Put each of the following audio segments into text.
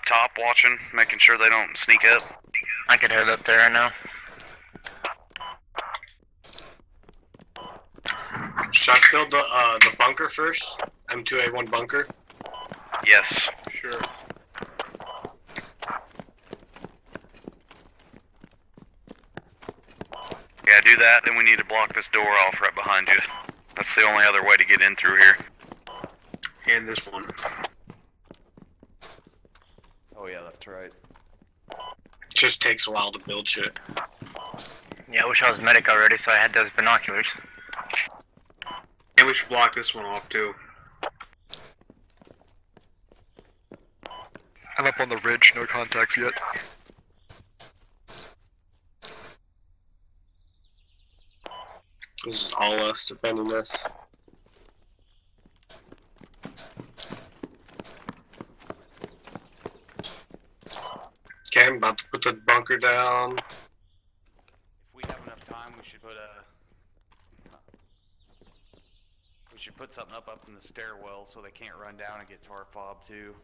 up top watching, making sure they don't sneak up. I could head up there right now. Should I build the bunker first? M2A1 bunker? Yes. Sure. Yeah, do that, then we need to block this door off right behind you. That's the only other way to get in through here. And this one. Oh yeah, that's right. Just takes a while to build shit. Yeah, I wish I was medic already, so I had those binoculars. And we should block this one off too. I'm up on the ridge, no contacts yet. This is all us defending this. Okay, I'm about to put the bunker down. If we have enough time, we should put something up in the stairwell so they can't run down and get to our fob too.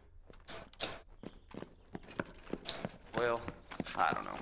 Well, I don't know.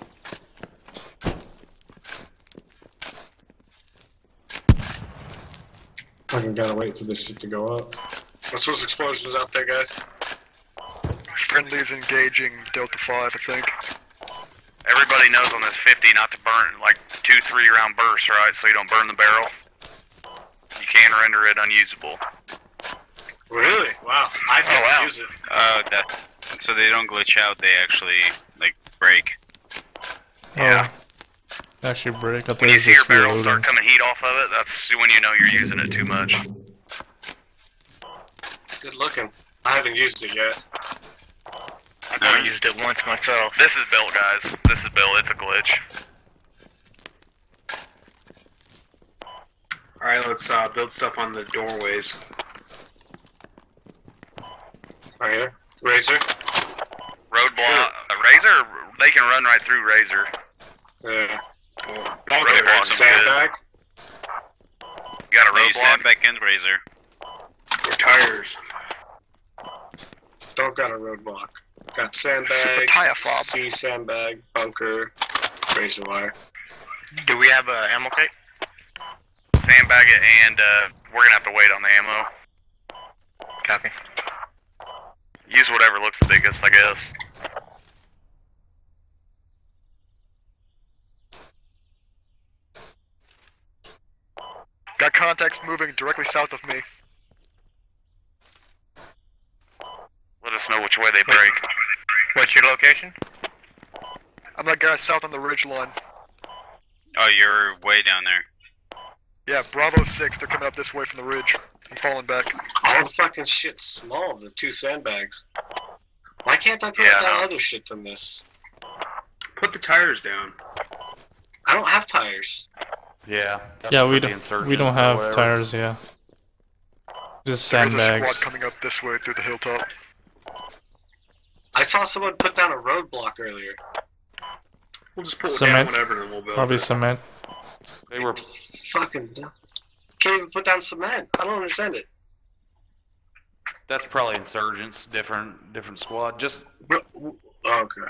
Fucking gotta wait for this shit to go up. What's those explosions out there, guys? Friendly's engaging Delta 5, I think. Everybody knows on this 50 not to burn like 2-3 round bursts, right? So you don't burn the barrel. You can render it unusable. Really? Wow. I can't use it. So they don't glitch out, they actually, like, break. Yeah. Actually break. I When you see your barrel start coming heat off of it, that's when you know you're using it too much. Good looking. I haven't used it yet. I've only used it once myself. This is built, guys. This is built. It's a glitch. Alright, let's build stuff on the doorways. Right here. Razor. Roadblock. Razor, they can run right through Razor. Yeah. Roadblock. Sandbag. You got a Use roadblock? sandbag and razor. Or tires. Don't got a roadblock. Got sandbag, tire fob. C sandbag, bunker, razor wire. Do we have a ammo kit? Sandbag it, and we're gonna have to wait on the ammo. Copy. Use whatever looks the biggest, I guess. Got contacts moving directly south of me. Let us know which way they break. What's your location? I'm that guy south on the ridge line. Oh, you're way down there. Yeah, Bravo 6, they're coming up this way from the ridge. I'm falling back. All the fucking shit's small, the 2 sandbags. Why can't I put down other shit than this? Put the tires down. I don't have tires. Yeah. Yeah, we don't have tires. Yeah. Just There's a squad sandbags. coming up this way through the hilltop. I saw someone put down a roadblock earlier. We'll just put Cement. down whatever and we'll build Probably it. cement. They were. Fucking can't even put down cement. I don't understand it. That's probably insurgents, different squad. Just Okay.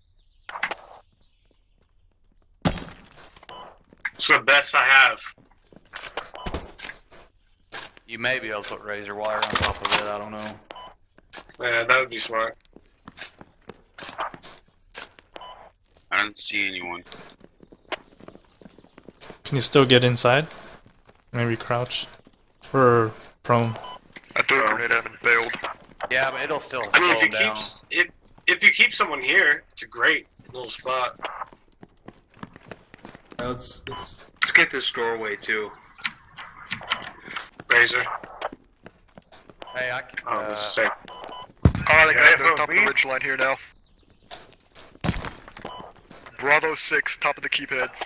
It's the best I have. you may be able to put razor wire on top of it. I don't know. Yeah, that would be smart. I don't see anyone. Can you still get inside? Maybe crouch or prone. I threw a grenade at him and bailed. Yeah, but it'll still I mean, slow if you them down. if you keep someone here, it's a great little spot. Let's get this doorway too. Razor. Hey, I can. Oh, this is sick. Alright, I got to the top of the ridge line here now. Bravo 6, top of the keep head.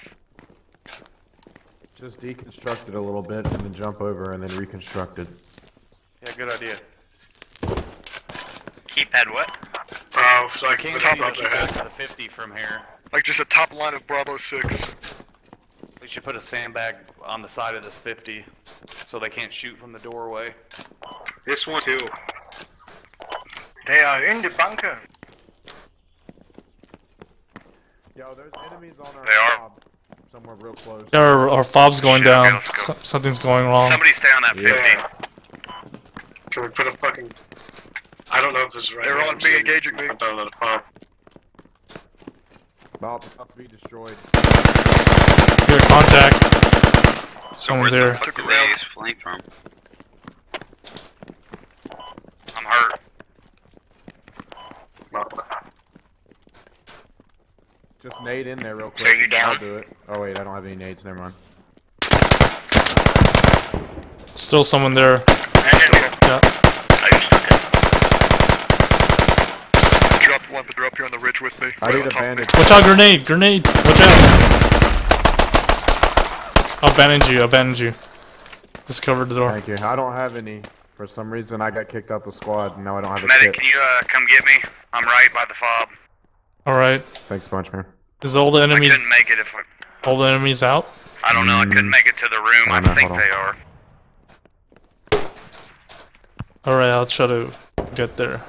Just deconstruct it a little bit and then jump over and then reconstruct it. Yeah, good idea. Keypad what? Oh, so I Can't can see put the it up their keypad head. to the 50 from here. Like just a top line of Bravo 6. We should put a sandbag on the side of this 50 so they can't shoot from the doorway. This one too. They are in the bunker. Yo, there's enemies on our They are. fob somewhere real close. Yeah, our fob's going Shit, okay, down. let's go. Something's going wrong. Somebody stay on that 50. Can we put a fucking... I don't know if this is right. They're on me, engaging me. I'm down on the fob. Bob, it's about to be destroyed. Your contact. So Someone's where the here. fuck Took did a round. they flank from? I'm hurt. Just nade in there real quick. So you down? I'll do it. Oh wait, I don't have any nades. Never mind. Still someone there. Yeah. Oh, you're stuck in. Dropped one, but they're up here on the ridge with me. I Right need on a top of me. bandage. Watch out, grenade! Grenade! Watch out! I'll bandage you. Just cover the door. Thank you. I don't have any. For some reason, I got kicked out the squad, and now I don't have a Medic, kit. can you come get me? I'm right by the fob. Alright. Thanks, bunch, man. Is all the I enemies couldn't make it if out? I don't know. I couldn't make it to the room. I no, think hold on. they are. Alright, I'll try to get there.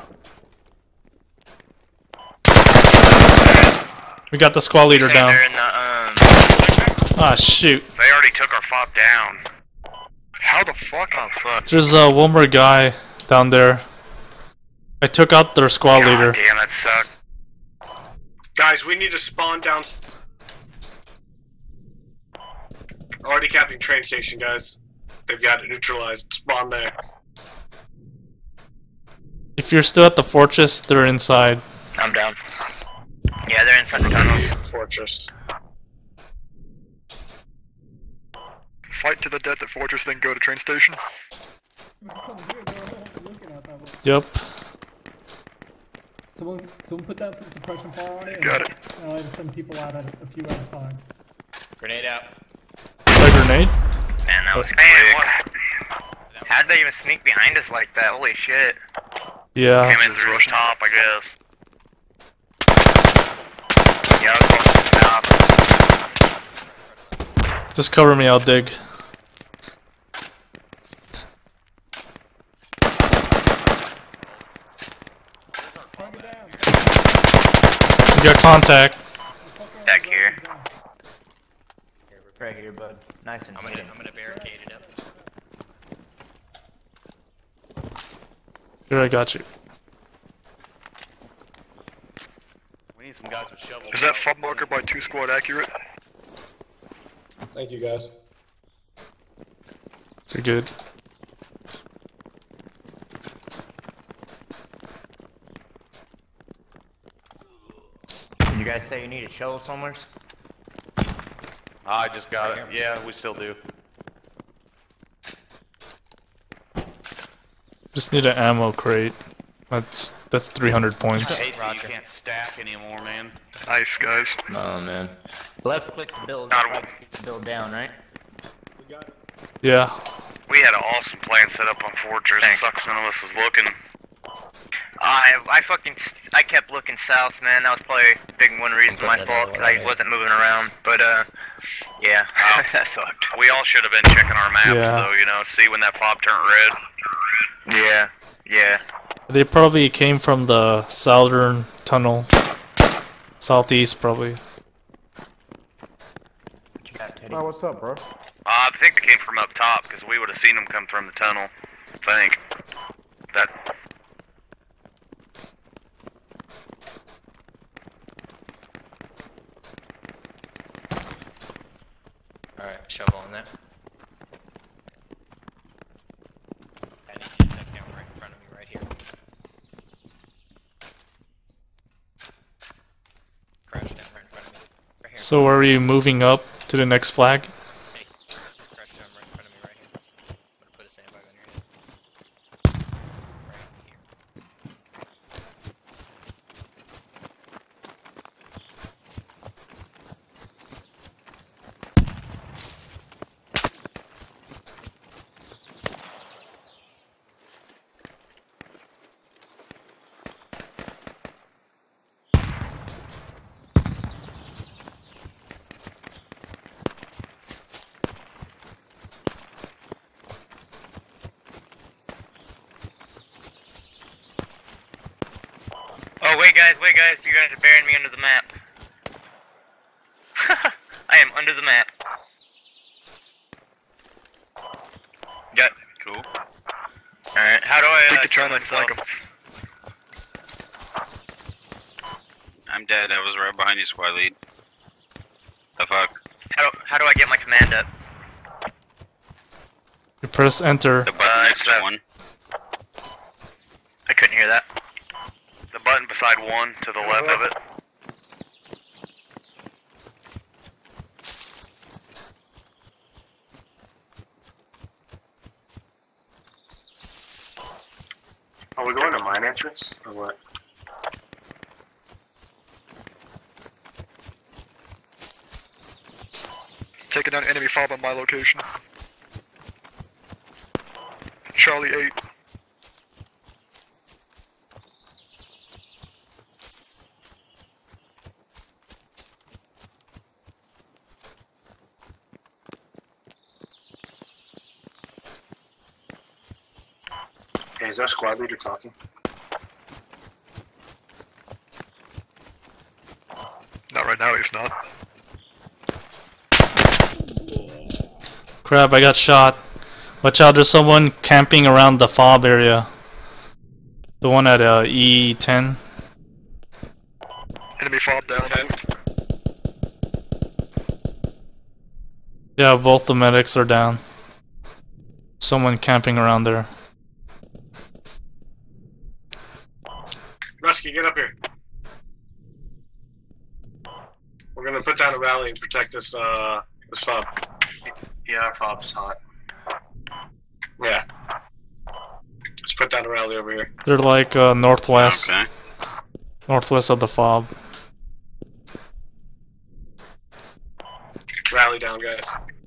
We got the squad leader Saying down. they're in the, Ah, shoot. They already took our fob down. How the fuck? oh fuck. There's one more guy down there. I took out their squad leader. God damn, that sucked. Guys, we need to spawn down... Already capping train station, guys. They've got it neutralized. Spawn there. If you're still at the fortress, they're inside. I'm down. Yeah, they're inside the tunnels. Fortress. Fight to the death at Fortress, then go to train station. Yep. Someone put that suppression fire on it. Got it. And I just send people out at a few at a time. Grenade out. A grenade? Man, that was quick. Man, what? How'd they even sneak behind us like that? Holy shit. Yeah. Came in through the top, I guess. Yeah, I was going to south. Just cover me, I'll dig. You got contact. Back here. Right here, bud. Nice and I'm gonna barricade it up. Here, I got you. We need some guys with shovels. Is that fob marker by 2 squad accurate? Thank you, guys. You're good. You guys say you need a shovel somewhere? I just got it. Yeah, we still do. Just need an ammo crate. That's 300 points. I hate that you can't stack anymore, man. Nice, guys. Oh man. Left click to build, right click to build down, right? Yeah. We had an awesome plan set up on Fortress. Sucks none of us was looking. I kept looking south, man. That was probably a big one reason my fault, 'cause I wasn't moving around. But yeah, that sucked. We all should have been checking our maps, Yeah. though, you know, see when that fob turned red. Yeah, yeah. They probably came from the southern tunnel. Southeast, probably. Oh, what's up, bro? I think they came from up top, because we would have seen them come from the tunnel. I think. That. Alright, shovel in there. I need you to check down right in front of me, right here. Crash down right in front of me. Right here. So are we moving up to the next flag? Hey, crash down right in front of me, right here. I'm gonna put a sandbag on your head. Right here. Oh, wait guys, you guys are burying me under the map. I am under the map. Got Cool. Alright, how do I Take the China and flank him. I'm dead. I was right behind you, squad lead. The fuck? How do I get my command up? You press enter. The button next to one. I couldn't hear that. The button beside one to the left of it. Are we going to mine entrance or what? Taking down enemy fob on my location. Charlie 8. Hey, is our squad leader talking? Not right now, he's not. Crap, I got shot. Watch out, there's someone camping around the fob area. The one at E10. Enemy fob down. 10. Yeah, both the medics are down. Someone camping around there. Rusky, get up here. We're gonna put down a rally and protect this fob. Yeah, our fob's hot. Yeah. Let's put down a rally over here. They're like northwest. Okay. Northwest of the fob. Rally down, guys.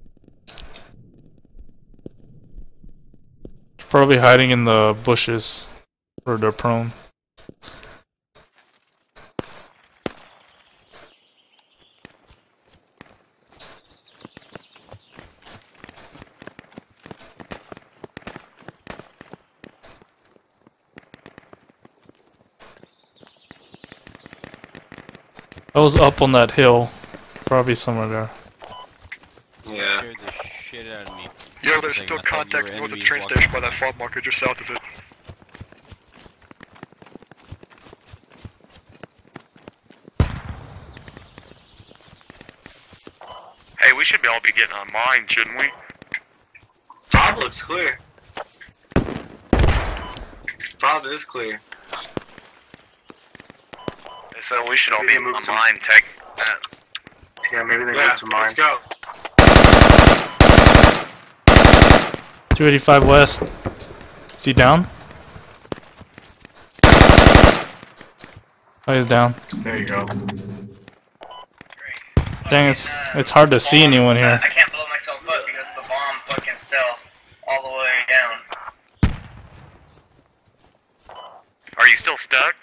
Probably hiding in the bushes. Or they're prone. I was up on that hill. Probably somewhere there. Yeah. Scared the shit out of me. Yo, there's still contact north of the train station by that fob marker just south of it. Hey, we should all be getting on mine, shouldn't we? Fob looks clear. Fob is clear. They said we should all be on mine. Take that. Yeah, maybe they moved to mine. Let's go. 285 west. Is he down? Oh, he's down. There you go. Dang, it's hard to see anyone here. I can't blow myself up because the bomb fucking fell all the way down. Are you still stuck?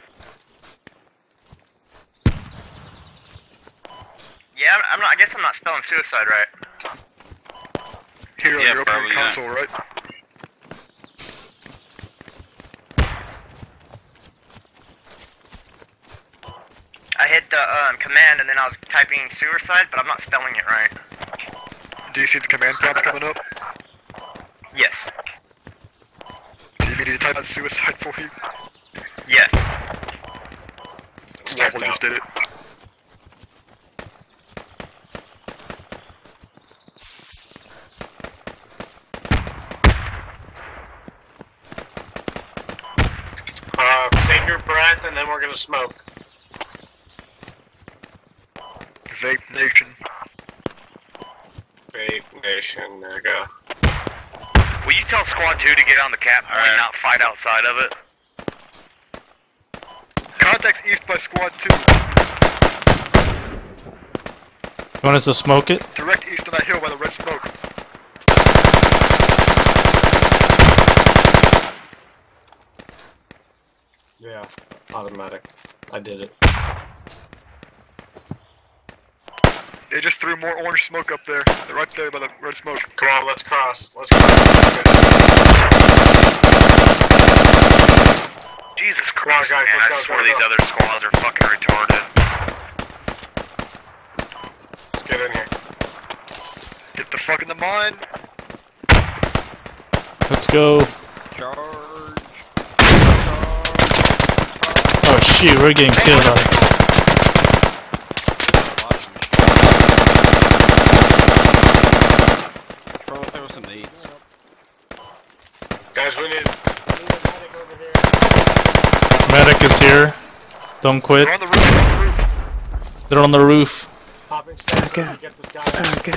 Yeah, I'm not. I guess I'm not spelling suicide right. Here on Yeah, your opening probably not. console, right? I hit the command and then I was typing suicide, but I'm not spelling it right. Do you see the command prompt coming up? Yes. Do you need me to type out suicide for you? Yes. Snapple just did it. Save your breath and then we're gonna smoke. Vape Nation. Vape Nation, there you go. Will you tell Squad 2 to get on the cap point and not fight outside of it? Contacts east by Squad 2. You want us to smoke it? Direct east on that hill by the red smoke. Yeah, automatic. I did it. They just threw more orange smoke up there. They're right there by the red smoke. Come on, let's cross. Let's cross. Jesus Come on, Christ, guys, man, let's I go, swear go, these go. other squads are fucking retarded. Let's mine. Let's go. Charge. Oh shoot, we're getting killed on it. Probably there was some nades. Guys, we need a medic over here. Medic is here. Don't quit. They're on the roof. They're on the roof. Popping stairs to get this guy.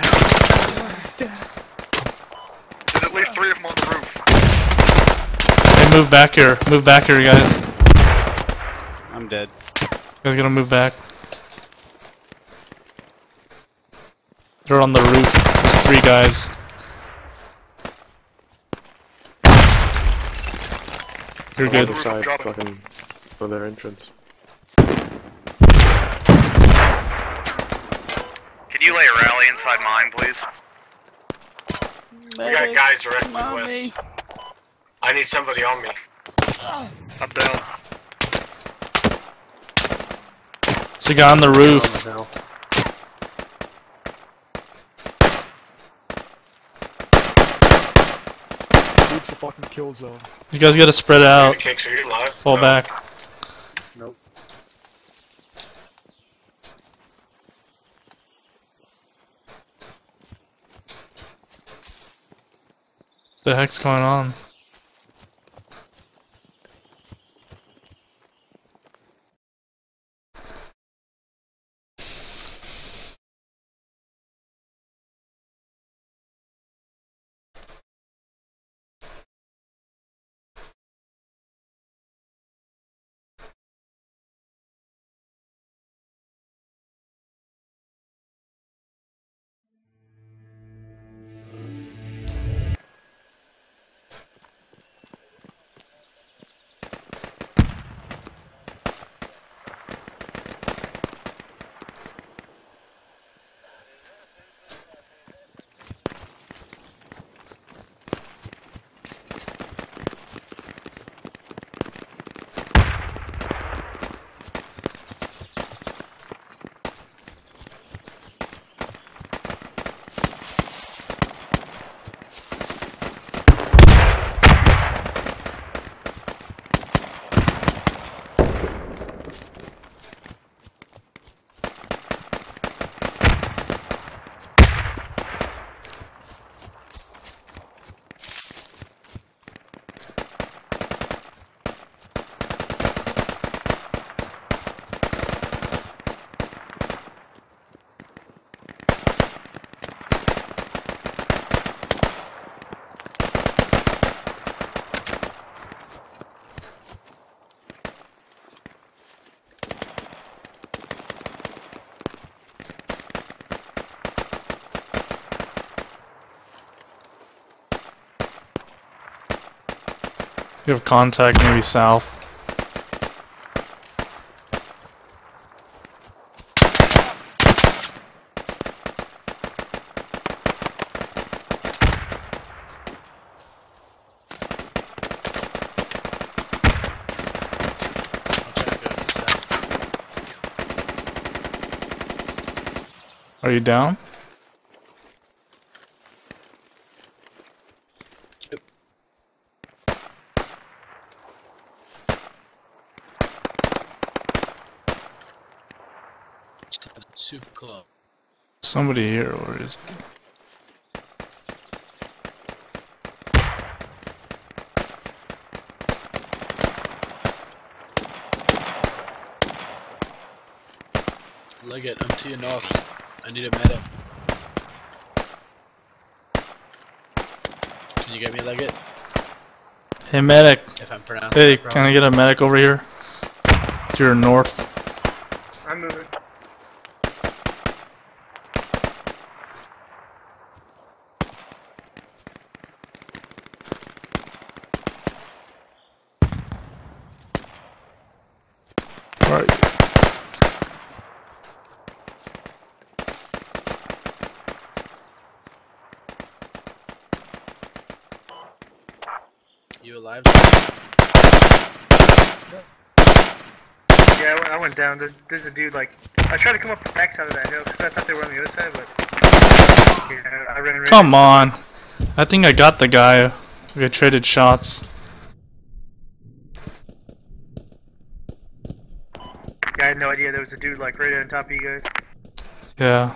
There's at least 3 of them on the roof. Hey, move back here. Move back here, guys. I'm dead. You guys gotta move back. They're on the roof. There's 3 guys. You're good. Other side, fucking for their entrance. Can you lay a rally inside mine, please? We got guys directly west. I need somebody on me. I'm down. There's a guy on the roof. Leave the fucking kill zone. You guys gotta spread out. Kicks, are you alive? Fall back. Nope. The heck's going on? You have contact maybe south. Are you down? Super close. Somebody here, where is he? Leggett, I'm to your north. I need a medic. Can you get me a Leggett? Hey medic! If I'm pronouncing Hey, it can I get a medic over here? To your north. I'm moving. Alright. You alive? Yeah, I went down. There's a dude like I tried to come up the back side of that hill because I thought they were on the other side, but Yeah, I ran right Come on. I think I got the guy. We traded shots. I had no idea there was a dude like right on top of you guys. Yeah.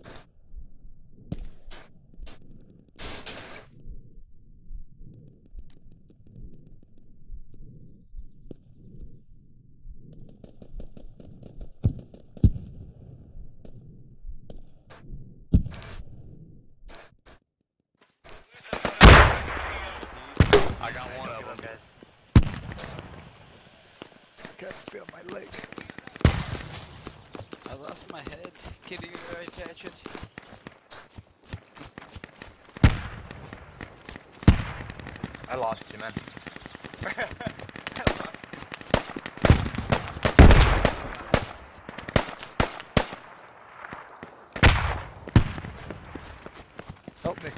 I got one of them. Guys. Can't feel my leg. I lost my head. Can you attach it? I lost you, man. Help me.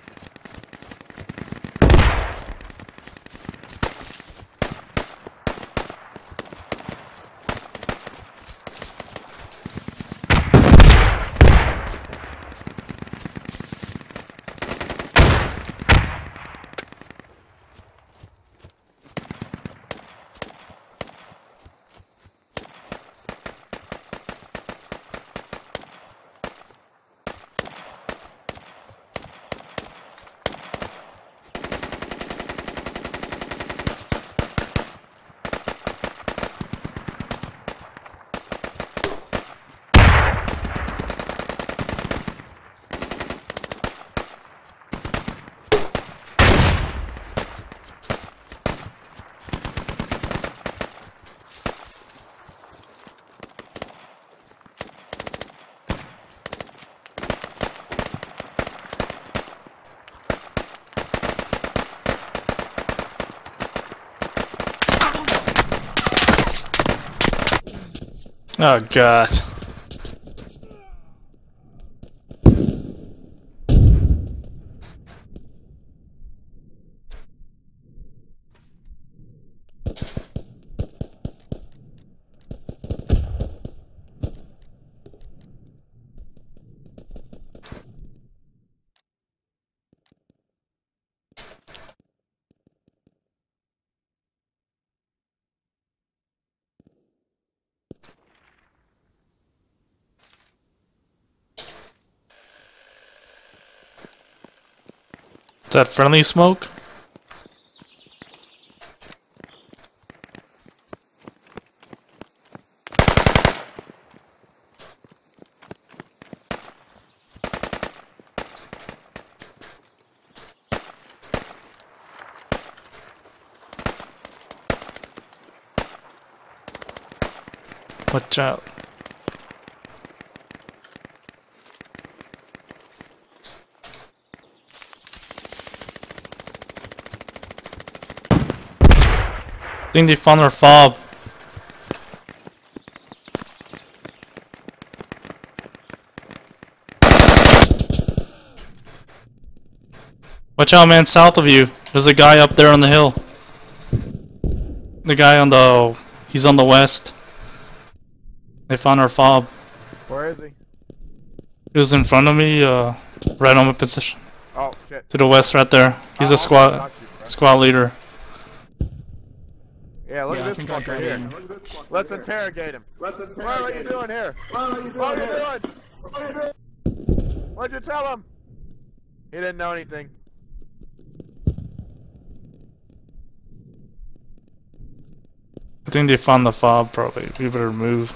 Oh god. Is that friendly smoke? Watch out. I think they found our fob. Watch out, man, south of you. There's a guy up there on the hill. The guy on the... he's on the west. They found our fob. Where is he? He was in front of me, right on my position. Oh, shit. To the west right there. He's a squad leader. Yeah, look at this fucker here. Let's interrogate him. What are you doing here? What are you doing? What'd you tell him? He didn't know anything. I think they found the fob, probably. We better move.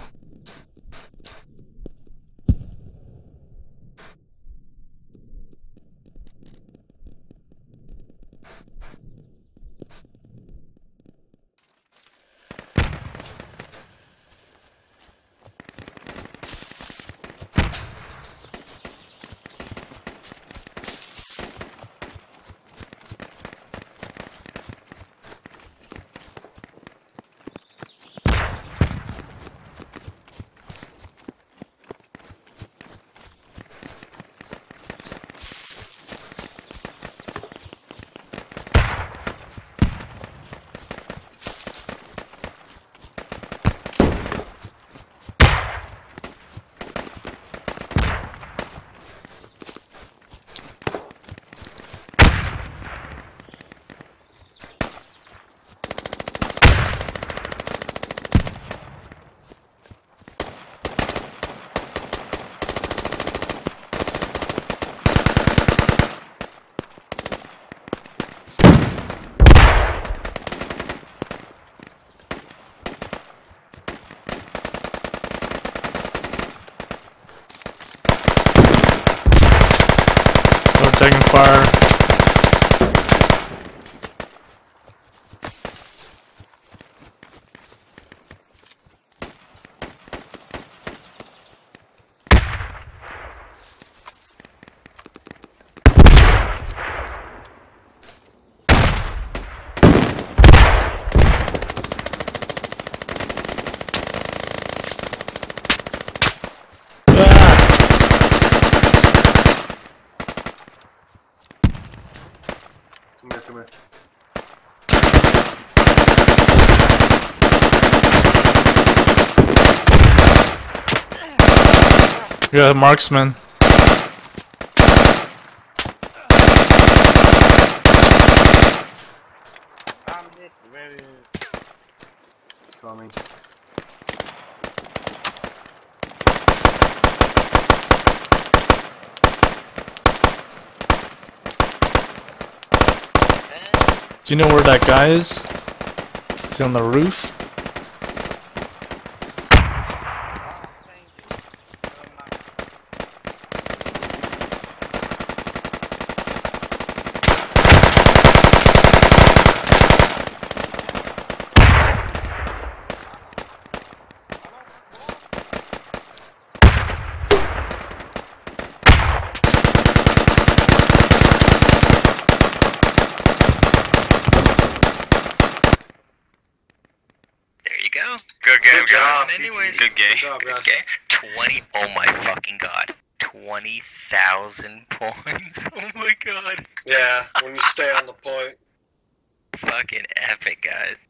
taking fire. Come here. Yeah, marksman. Coming. Do you know where that guy is? Is he on the roof? Good game, job. guys. Anyways, Good game. Good job, guys. Okay, 20. Oh my fucking god, 20,000 points. Oh my god. Yeah, when you stay on the point. Fucking epic, guys.